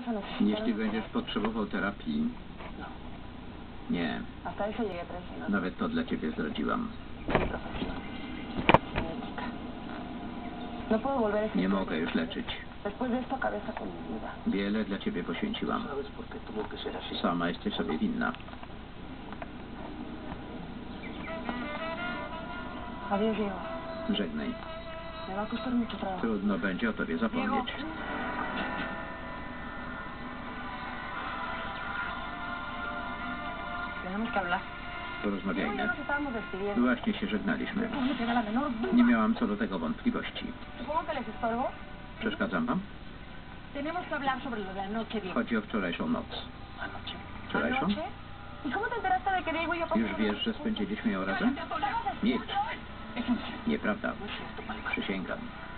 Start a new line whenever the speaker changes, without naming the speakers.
llegas a necesitar...
Jeśli będziesz potrzebował terapii... Nie.
Hasta eso llegué a traicionar.
Nawet to dla ciebie zdradziłam.
Mi profesión. Médica. No puedo volver a ese...
Nie mogę już leczyć.
Después de esto acabé hasta con mi vida.
Wiele dla ciebie poświęciłam.
¿Sabes por qué tuvo que ser así?
Sama jesteś sobie winna.
Adiós, Diego.
Żegnaj.
Me va a costar mucho trabajo.
Trudno będzie o tobie zapomnieć.
Tenemos que hablar.
Porozmawiajmy.
Ya nos estábamos despidiendo.
Właśnie się żegnaliśmy.
No me queda la menor duda.
Nie miałam co do tego wątpliwości.
Supongo que les estorbo.
Przeszkadzam wam?
Tenemos que hablar sobre lo de anoche, Diego.
Chodzi o wczorajszą noc.
¿Anoche?
Wczorajszą?
¿Anoche? ¿Y cómo te enteraste de que Diego y yo pasamos?
Już wiesz, że spędziliśmy ją razem? Milcz. Nieprawda. Przysięgam.